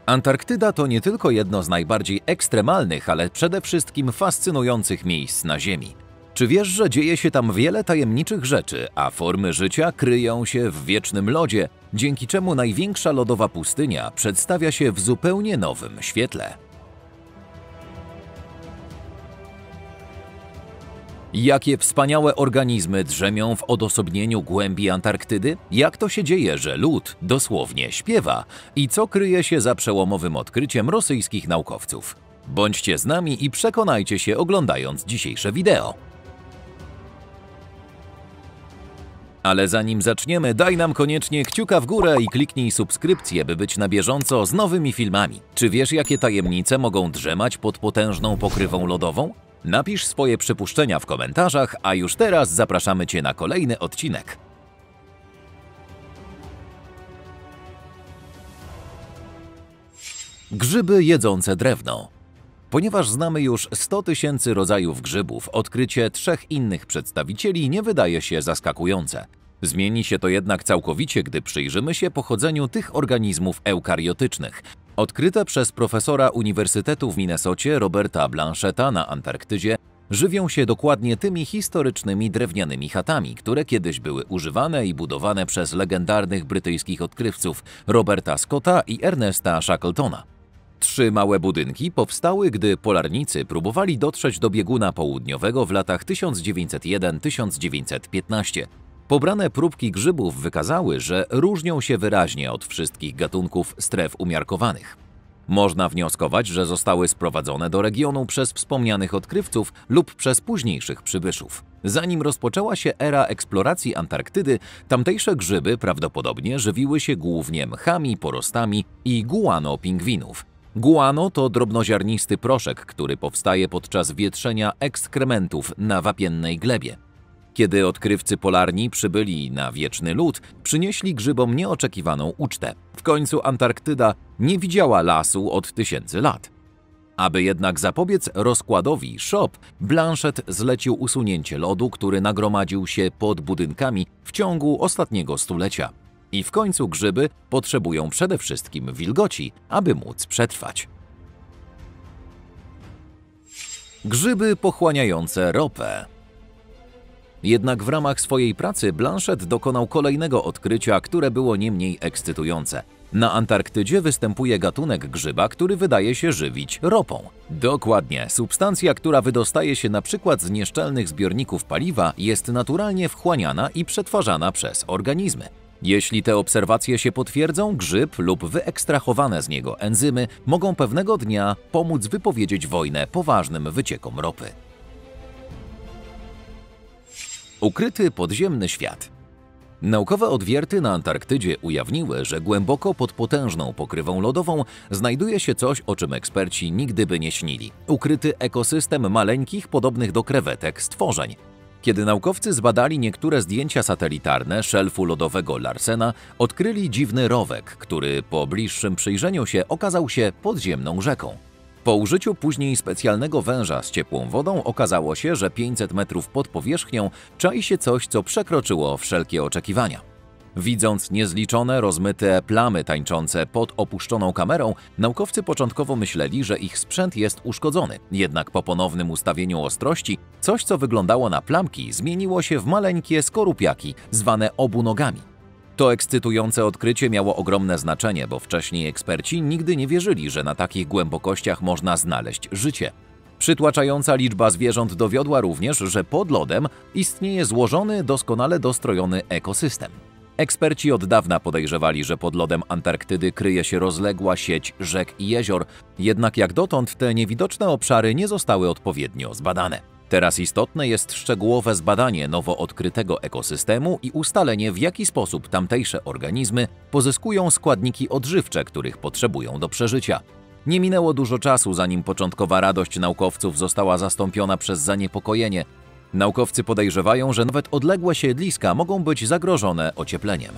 Antarktyda to nie tylko jedno z najbardziej ekstremalnych, ale przede wszystkim fascynujących miejsc na Ziemi. Czy wiesz, że dzieje się tam wiele tajemniczych rzeczy, a formy życia kryją się w wiecznym lodzie, dzięki czemu największa lodowa pustynia przedstawia się w zupełnie nowym świetle? Jakie wspaniałe organizmy drzemią w odosobnieniu głębi Antarktydy? Jak to się dzieje, że lód dosłownie śpiewa? I co kryje się za przełomowym odkryciem rosyjskich naukowców? Bądźcie z nami i przekonajcie się, oglądając dzisiejsze wideo. Ale zanim zaczniemy, daj nam koniecznie kciuka w górę i kliknij subskrypcję, by być na bieżąco z nowymi filmami. Czy wiesz, jakie tajemnice mogą drzemać pod potężną pokrywą lodową? Napisz swoje przypuszczenia w komentarzach, a już teraz zapraszamy Cię na kolejny odcinek. Grzyby jedzące drewno. Ponieważ znamy już 100 000 rodzajów grzybów, odkrycie 3 innych przedstawicieli nie wydaje się zaskakujące. Zmieni się to jednak całkowicie, gdy przyjrzymy się pochodzeniu tych organizmów eukariotycznych. Odkryte przez profesora Uniwersytetu w Minnesocie Roberta Blanchetta na Antarktydzie żywią się dokładnie tymi historycznymi drewnianymi chatami, które kiedyś były używane i budowane przez legendarnych brytyjskich odkrywców Roberta Scotta i Ernesta Shackletona. 3 małe budynki powstały, gdy polarnicy próbowali dotrzeć do bieguna południowego w latach 1901–1915. Pobrane próbki grzybów wykazały, że różnią się wyraźnie od wszystkich gatunków stref umiarkowanych. Można wnioskować, że zostały sprowadzone do regionu przez wspomnianych odkrywców lub przez późniejszych przybyszów. Zanim rozpoczęła się era eksploracji Antarktydy, tamtejsze grzyby prawdopodobnie żywiły się głównie mchami, porostami i guano pingwinów. Guano to drobnoziarnisty proszek, który powstaje podczas wietrzenia ekskrementów na wapiennej glebie. Kiedy odkrywcy polarni przybyli na wieczny lód, przynieśli grzybom nieoczekiwaną ucztę. W końcu Antarktyda nie widziała lasu od tysięcy lat. Aby jednak zapobiec rozkładowi szop, Blanchett zlecił usunięcie lodu, który nagromadził się pod budynkami w ciągu ostatniego stulecia. I w końcu grzyby potrzebują przede wszystkim wilgoci, aby móc przetrwać. Grzyby pochłaniające ropę. Jednak w ramach swojej pracy Blanchett dokonał kolejnego odkrycia, które było nie mniej ekscytujące. Na Antarktydzie występuje gatunek grzyba, który wydaje się żywić ropą. Dokładnie, substancja, która wydostaje się na przykład z nieszczelnych zbiorników paliwa, jest naturalnie wchłaniana i przetwarzana przez organizmy. Jeśli te obserwacje się potwierdzą, grzyb lub wyekstrahowane z niego enzymy mogą pewnego dnia pomóc wypowiedzieć wojnę poważnym wyciekom ropy. Ukryty podziemny świat. Naukowe odwierty na Antarktydzie ujawniły, że głęboko pod potężną pokrywą lodową znajduje się coś, o czym eksperci nigdy by nie śnili. Ukryty ekosystem maleńkich, podobnych do krewetek stworzeń. Kiedy naukowcy zbadali niektóre zdjęcia satelitarne szelfu lodowego Larsena, odkryli dziwny rowek, który po bliższym przyjrzeniu się okazał się podziemną rzeką. Po użyciu później specjalnego węża z ciepłą wodą okazało się, że 500 metrów pod powierzchnią czai się coś, co przekroczyło wszelkie oczekiwania. Widząc niezliczone, rozmyte plamy tańczące pod opuszczoną kamerą, naukowcy początkowo myśleli, że ich sprzęt jest uszkodzony. Jednak po ponownym ustawieniu ostrości, coś co wyglądało na plamki zmieniło się w maleńkie skorupiaki, zwane obunogami. To ekscytujące odkrycie miało ogromne znaczenie, bo wcześniej eksperci nigdy nie wierzyli, że na takich głębokościach można znaleźć życie. Przytłaczająca liczba zwierząt dowiodła również, że pod lodem istnieje złożony, doskonale dostrojony ekosystem. Eksperci od dawna podejrzewali, że pod lodem Antarktydy kryje się rozległa sieć rzek i jezior, jednak jak dotąd te niewidoczne obszary nie zostały odpowiednio zbadane. Teraz istotne jest szczegółowe zbadanie nowo odkrytego ekosystemu i ustalenie, w jaki sposób tamtejsze organizmy pozyskują składniki odżywcze, których potrzebują do przeżycia. Nie minęło dużo czasu, zanim początkowa radość naukowców została zastąpiona przez zaniepokojenie. Naukowcy podejrzewają, że nawet odległe siedliska mogą być zagrożone ociepleniem.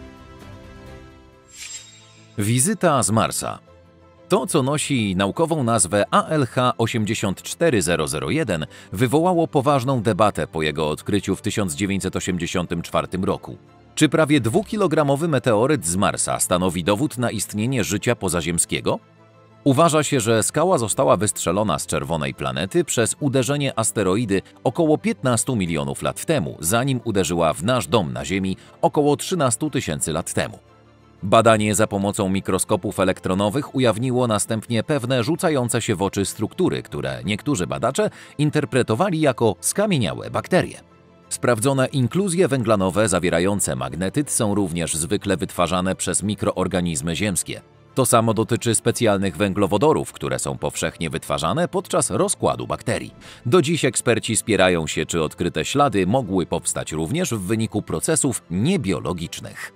Wizyta z Marsa. To, co nosi naukową nazwę ALH 84001, wywołało poważną debatę po jego odkryciu w 1984 roku. Czy prawie 2-kilogramowy meteoryt z Marsa stanowi dowód na istnienie życia pozaziemskiego? Uważa się, że skała została wystrzelona z czerwonej planety przez uderzenie asteroidy około 15 milionów lat temu, zanim uderzyła w nasz dom na Ziemi około 13 tysięcy lat temu. Badanie za pomocą mikroskopów elektronowych ujawniło następnie pewne rzucające się w oczy struktury, które niektórzy badacze interpretowali jako skamieniałe bakterie. Sprawdzone inkluzje węglanowe zawierające magnetyt są również zwykle wytwarzane przez mikroorganizmy ziemskie. To samo dotyczy specjalnych węglowodorów, które są powszechnie wytwarzane podczas rozkładu bakterii. Do dziś eksperci spierają się, czy odkryte ślady mogły powstać również w wyniku procesów niebiologicznych.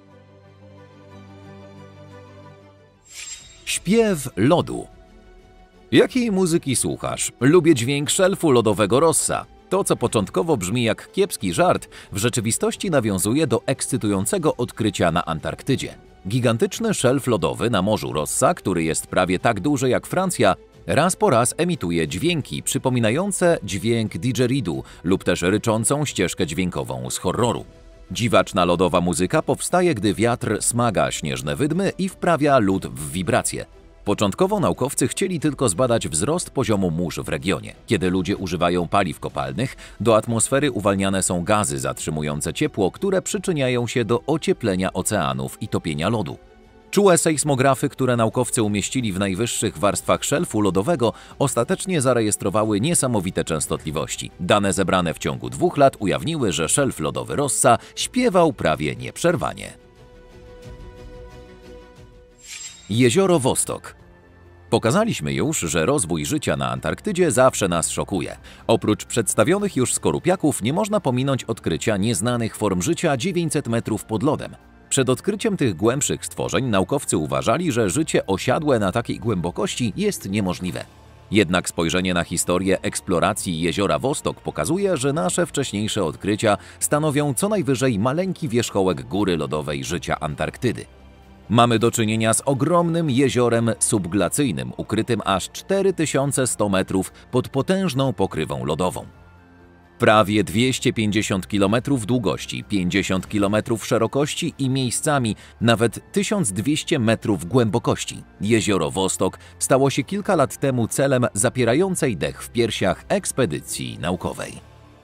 Śpiew lodu. Jakiej muzyki słuchasz? Lubię dźwięk szelfu lodowego Rossa. To, co początkowo brzmi jak kiepski żart, w rzeczywistości nawiązuje do ekscytującego odkrycia na Antarktydzie. Gigantyczny szelf lodowy na Morzu Rossa, który jest prawie tak duży jak Francja, raz po raz emituje dźwięki przypominające dźwięk didgeridu lub też ryczącą ścieżkę dźwiękową z horroru. Dziwaczna lodowa muzyka powstaje, gdy wiatr smaga śnieżne wydmy i wprawia lód w wibracje. Początkowo naukowcy chcieli tylko zbadać wzrost poziomu mórz w regionie. Kiedy ludzie używają paliw kopalnych, do atmosfery uwalniane są gazy zatrzymujące ciepło, które przyczyniają się do ocieplenia oceanów i topienia lodu. Czułe sejsmografy, które naukowcy umieścili w najwyższych warstwach szelfu lodowego, ostatecznie zarejestrowały niesamowite częstotliwości. Dane zebrane w ciągu 2 lat ujawniły, że szelf lodowy Rossa śpiewał prawie nieprzerwanie. Jezioro Wostok. Pokazaliśmy już, że rozwój życia na Antarktydzie zawsze nas szokuje. Oprócz przedstawionych już skorupiaków nie można pominąć odkrycia nieznanych form życia 900 metrów pod lodem. Przed odkryciem tych głębszych stworzeń naukowcy uważali, że życie osiadłe na takiej głębokości jest niemożliwe. Jednak spojrzenie na historię eksploracji jeziora Wostok pokazuje, że nasze wcześniejsze odkrycia stanowią co najwyżej maleńki wierzchołek góry lodowej życia Antarktydy. Mamy do czynienia z ogromnym jeziorem subglacyjnym, ukrytym aż 4100 metrów pod potężną pokrywą lodową. Prawie 250 km długości, 50 km szerokości i miejscami nawet 1200 metrów głębokości. Jezioro Wostok stało się kilka lat temu celem zapierającej dech w piersiach ekspedycji naukowej.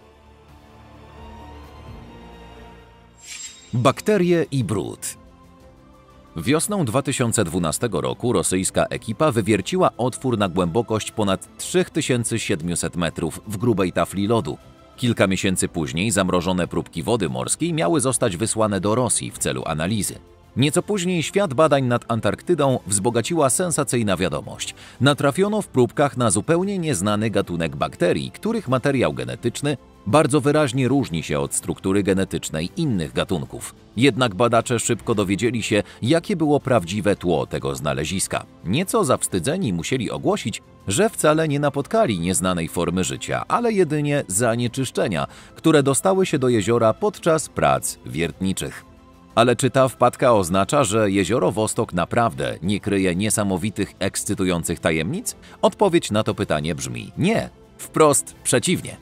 Bakterie i brud. Wiosną 2012 roku rosyjska ekipa wywierciła otwór na głębokość ponad 3700 metrów w grubej tafli lodu. Kilka miesięcy później zamrożone próbki wody morskiej miały zostać wysłane do Rosji w celu analizy. Nieco później świat badań nad Antarktydą wzbogaciła sensacyjna wiadomość. Natrafiono w próbkach na zupełnie nieznany gatunek bakterii, których materiał genetyczny bardzo wyraźnie różni się od struktury genetycznej innych gatunków. Jednak badacze szybko dowiedzieli się, jakie było prawdziwe tło tego znaleziska. Nieco zawstydzeni musieli ogłosić, że wcale nie napotkali nieznanej formy życia, ale jedynie zanieczyszczenia, które dostały się do jeziora podczas prac wiertniczych. Ale czy ta wpadka oznacza, że jezioro Wostok naprawdę nie kryje niesamowitych, ekscytujących tajemnic? Odpowiedź na to pytanie brzmi nie, wprost przeciwnie.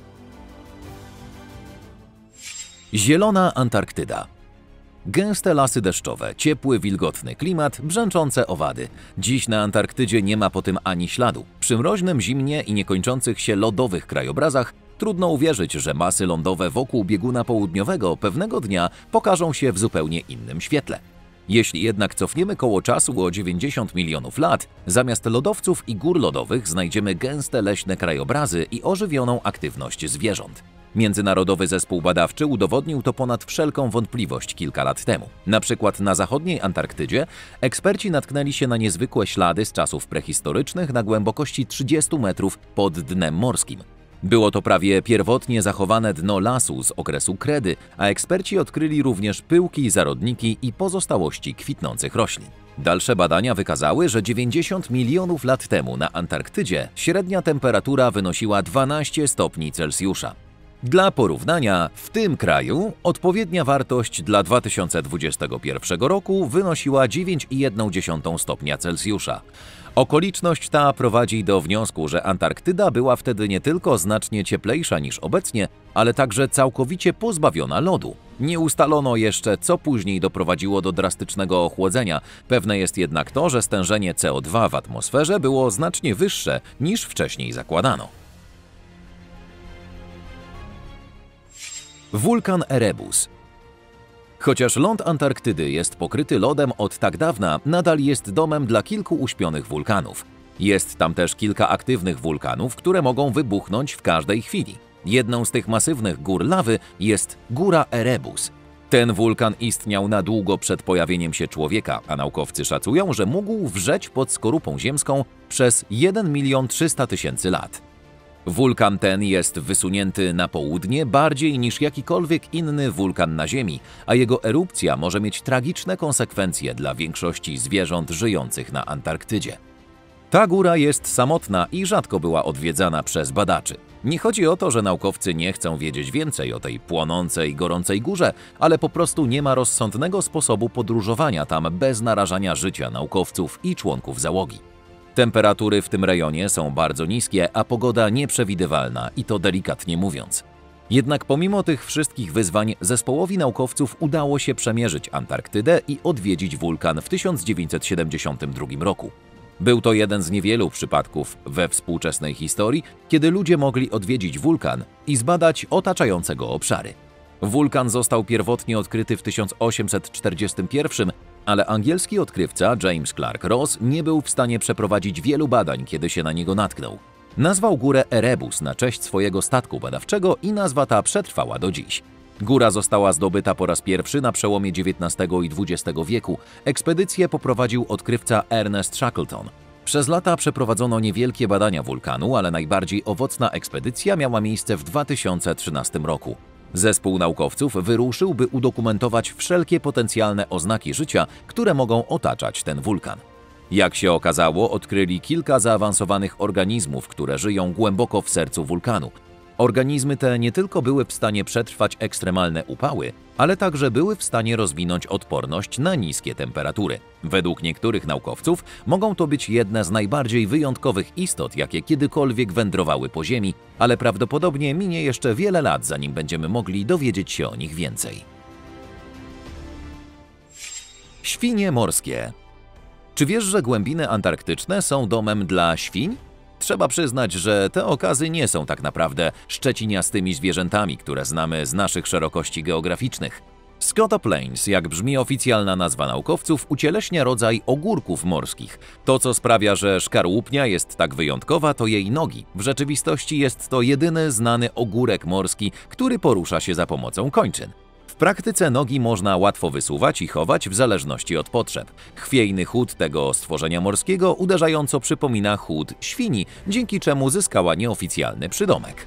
Zielona Antarktyda. Gęste lasy deszczowe, ciepły, wilgotny klimat, brzęczące owady. Dziś na Antarktydzie nie ma po tym ani śladu. Przy mroźnym zimnie i niekończących się lodowych krajobrazach trudno uwierzyć, że masy lądowe wokół bieguna południowego pewnego dnia pokażą się w zupełnie innym świetle. Jeśli jednak cofniemy koło czasu o 90 milionów lat, zamiast lodowców i gór lodowych znajdziemy gęste leśne krajobrazy i ożywioną aktywność zwierząt. Międzynarodowy zespół badawczy udowodnił to ponad wszelką wątpliwość kilka lat temu. Na przykład na zachodniej Antarktydzie eksperci natknęli się na niezwykłe ślady z czasów prehistorycznych na głębokości 30 metrów pod dnem morskim. Było to prawie pierwotnie zachowane dno lasu z okresu kredy, a eksperci odkryli również pyłki, zarodniki i pozostałości kwitnących roślin. Dalsze badania wykazały, że 90 milionów lat temu na Antarktydzie średnia temperatura wynosiła 12 stopni Celsjusza. Dla porównania, w tym kraju odpowiednia wartość dla 2021 roku wynosiła 9,1 stopnia Celsjusza, Okoliczność ta prowadzi do wniosku, że Antarktyda była wtedy nie tylko znacznie cieplejsza niż obecnie, ale także całkowicie pozbawiona lodu. Nie ustalono jeszcze, co później doprowadziło do drastycznego ochłodzenia. Pewne jest jednak to, że stężenie CO2 w atmosferze było znacznie wyższe niż wcześniej zakładano. Wulkan Erebus. Chociaż ląd Antarktydy jest pokryty lodem od tak dawna, nadal jest domem dla kilku uśpionych wulkanów. Jest tam też kilka aktywnych wulkanów, które mogą wybuchnąć w każdej chwili. Jedną z tych masywnych gór lawy jest góra Erebus. Ten wulkan istniał na długo przed pojawieniem się człowieka, a naukowcy szacują, że mógł wrzeć pod skorupą ziemską przez 1 300 000 lat. Wulkan ten jest wysunięty na południe bardziej niż jakikolwiek inny wulkan na Ziemi, a jego erupcja może mieć tragiczne konsekwencje dla większości zwierząt żyjących na Antarktydzie. Ta góra jest samotna i rzadko była odwiedzana przez badaczy. Nie chodzi o to, że naukowcy nie chcą wiedzieć więcej o tej płonącej, gorącej górze, ale po prostu nie ma rozsądnego sposobu podróżowania tam bez narażania życia naukowców i członków załogi. Temperatury w tym rejonie są bardzo niskie, a pogoda nieprzewidywalna i to delikatnie mówiąc. Jednak pomimo tych wszystkich wyzwań zespołowi naukowców udało się przemierzyć Antarktydę i odwiedzić wulkan w 1972 roku. Był to jeden z niewielu przypadków we współczesnej historii, kiedy ludzie mogli odwiedzić wulkan i zbadać otaczające go obszary. Wulkan został pierwotnie odkryty w 1841, ale angielski odkrywca James Clark Ross nie był w stanie przeprowadzić wielu badań, kiedy się na niego natknął. Nazwał górę Erebus na cześć swojego statku badawczego i nazwa ta przetrwała do dziś. Góra została zdobyta po raz pierwszy na przełomie XIX i XX wieku. Ekspedycję poprowadził odkrywca Ernest Shackleton. Przez lata przeprowadzono niewielkie badania wulkanu, ale najbardziej owocna ekspedycja miała miejsce w 2013 roku. Zespół naukowców wyruszył, by udokumentować wszelkie potencjalne oznaki życia, które mogą otaczać ten wulkan. Jak się okazało, odkryli kilka zaawansowanych organizmów, które żyją głęboko w sercu wulkanu. Organizmy te nie tylko były w stanie przetrwać ekstremalne upały, ale także były w stanie rozwinąć odporność na niskie temperatury. Według niektórych naukowców mogą to być jedne z najbardziej wyjątkowych istot, jakie kiedykolwiek wędrowały po Ziemi, ale prawdopodobnie minie jeszcze wiele lat, zanim będziemy mogli dowiedzieć się o nich więcej. Świnie morskie. Czy wiesz, że głębiny antarktyczne są domem dla świń? Trzeba przyznać, że te okazy nie są tak naprawdę szczeciniastymi zwierzętami, które znamy z naszych szerokości geograficznych. Scotoplanes, jak brzmi oficjalna nazwa naukowców, ucieleśnia rodzaj ogórków morskich. To, co sprawia, że szkarłupnia jest tak wyjątkowa, to jej nogi. W rzeczywistości jest to jedyny znany ogórek morski, który porusza się za pomocą kończyn. W praktyce nogi można łatwo wysuwać i chować w zależności od potrzeb. Chwiejny chód tego stworzenia morskiego uderzająco przypomina chód świni, dzięki czemu zyskała nieoficjalny przydomek.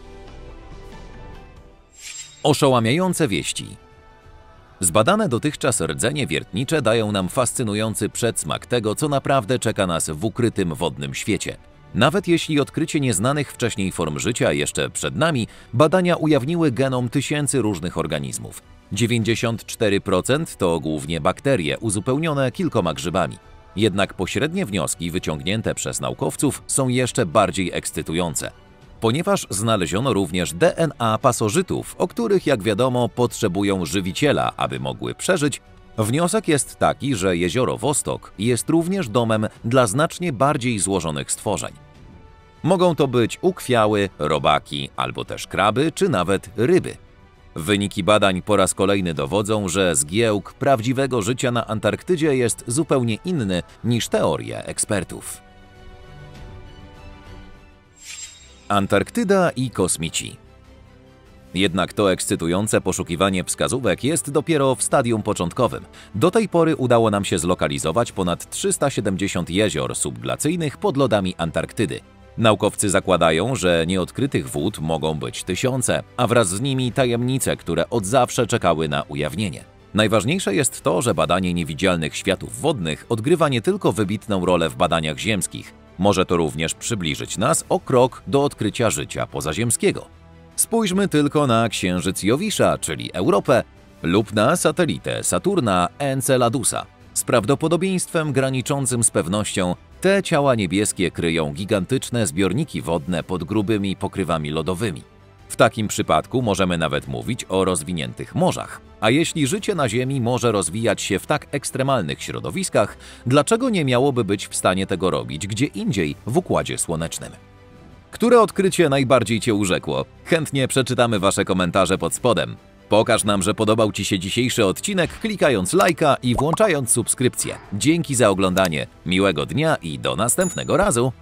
Oszałamiające wieści. Zbadane dotychczas rdzenie wiertnicze dają nam fascynujący przedsmak tego, co naprawdę czeka nas w ukrytym wodnym świecie. Nawet jeśli odkrycie nieznanych wcześniej form życia jeszcze przed nami, badania ujawniły genom tysięcy różnych organizmów. 94% to głównie bakterie uzupełnione kilkoma grzybami. Jednak pośrednie wnioski wyciągnięte przez naukowców są jeszcze bardziej ekscytujące, ponieważ znaleziono również DNA pasożytów, o których, jak wiadomo, potrzebują żywiciela, aby mogły przeżyć. Wniosek jest taki, że jezioro Wostok jest również domem dla znacznie bardziej złożonych stworzeń. Mogą to być ukwiały, robaki, albo też kraby, czy nawet ryby. Wyniki badań po raz kolejny dowodzą, że zgiełk prawdziwego życia na Antarktydzie jest zupełnie inny niż teorie ekspertów. Antarktyda i kosmici. Jednak to ekscytujące poszukiwanie wskazówek jest dopiero w stadium początkowym. Do tej pory udało nam się zlokalizować ponad 370 jezior subglacyjnych pod lodami Antarktydy. Naukowcy zakładają, że nieodkrytych wód mogą być tysiące, a wraz z nimi tajemnice, które od zawsze czekały na ujawnienie. Najważniejsze jest to, że badanie niewidzialnych światów wodnych odgrywa nie tylko wybitną rolę w badaniach ziemskich. Może to również przybliżyć nas o krok do odkrycia życia pozaziemskiego. Spójrzmy tylko na Księżyc Jowisza, czyli Europę, lub na satelitę Saturna Enceladusa. Z prawdopodobieństwem graniczącym z pewnością Te ciała niebieskie kryją gigantyczne zbiorniki wodne pod grubymi pokrywami lodowymi. W takim przypadku możemy nawet mówić o rozwiniętych morzach. A jeśli życie na Ziemi może rozwijać się w tak ekstremalnych środowiskach, dlaczego nie miałoby być w stanie tego robić gdzie indziej w Układzie Słonecznym? Które odkrycie najbardziej Cię urzekło? Chętnie przeczytamy Wasze komentarze pod spodem. Pokaż nam, że podobał Ci się dzisiejszy odcinek, klikając lajka i włączając subskrypcję. Dzięki za oglądanie, miłego dnia i do następnego razu!